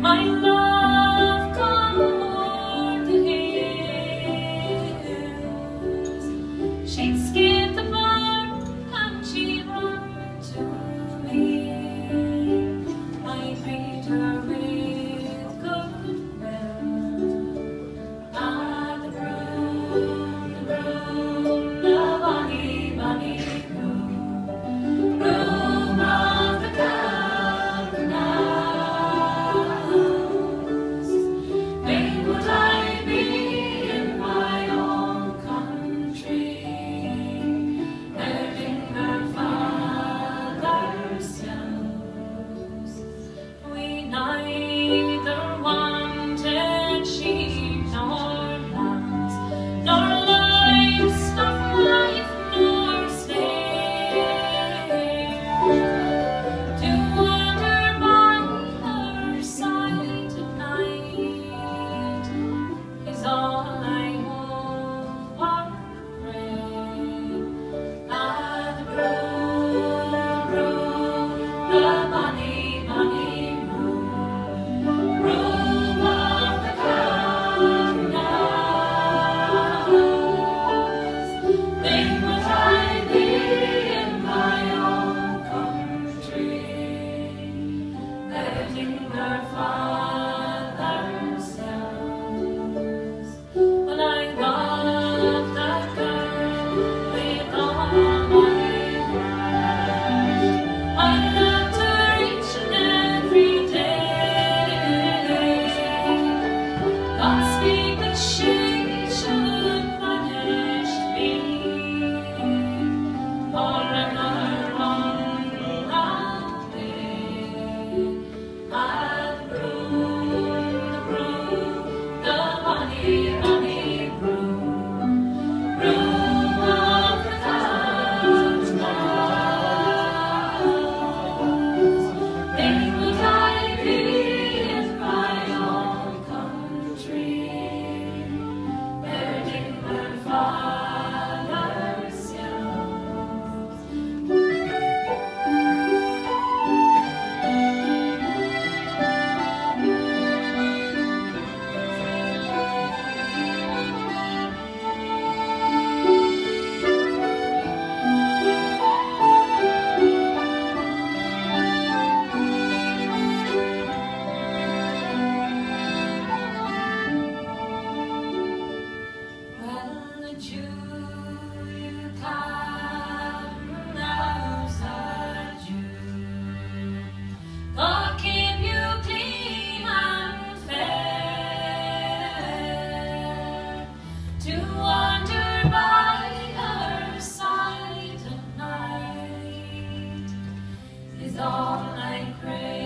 My love, come o'er the hills. She'd skip the barn and she'd run to me. I greet her with goodwill. Ah, the broom, the bonny, bonny broom, broom of the Dolans. Fain would I be in my own country, herding her father's cows. We neither wanted sheep nor lambs, nor livestock, wife nor slave, to wander by her side at night is all I hope or pray. Ah, the broom, the bonny, bonny broom, broom of the Dolans. Fain would I be in my own country, herding her father's cows. But I love that girl with all my heart. I loved her each and every day. God speak that she should banish me forever unhappy. Ah, the broom, the bonny, bonny broom, broom of the Dolans. Fain would I be in my own country, herding her father's cows. Well, the Jew you come, now's a Jew. God keep you clean and fair, to wander by her side at night is all I crave.